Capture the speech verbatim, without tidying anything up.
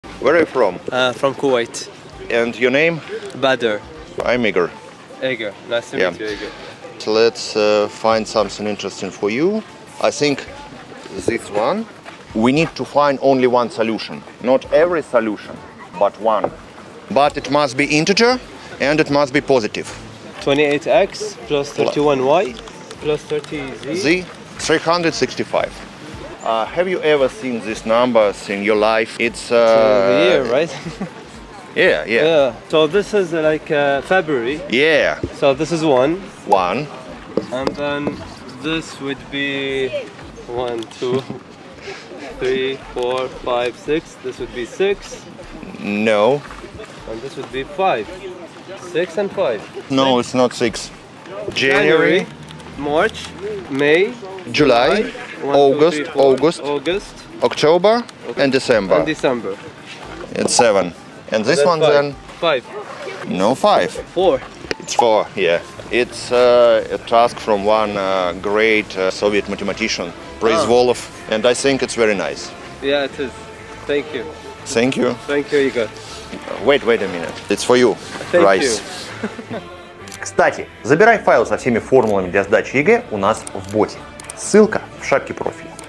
Where are you from? Uh, from Kuwait. And your name? Badr. I'm Igor. Igor. Nice to Yeah. meet you, Igor. So let's uh, find something interesting for you. I think this one. We need to find only one solution. Not every solution, but one. But it must be integer and it must be positive. twenty-eight x plus thirty-one y plus thirty z. Z, three hundred sixty-five. Uh, have you ever seen these numbers in your life? It's uh, the year, right? Yeah, yeah. Yeah. So this is uh, like uh, February. Yeah. So this is one. One. And then this would be one, two, three, four, five, six. This would be six. No. And this would be five. Six and five. No, it's not six. January, January, March, May, July, one, August, two, three, four, August, August, October, and December. and December. It's seven. And this That's one five. then? Five. No, five. Four. It's four, yeah. It's uh, a task from one uh, great uh, Soviet mathematician, Proizvolov, and I think it's very nice. Yeah, it is. Thank you. Thank you. Thank you, Igor. Wait, wait a minute. It's for you. Thank Rice. you. Кстати, забирай файл со всеми формулами для сдачи ЕГЭ у нас в боте. Ссылка в шапке профиля.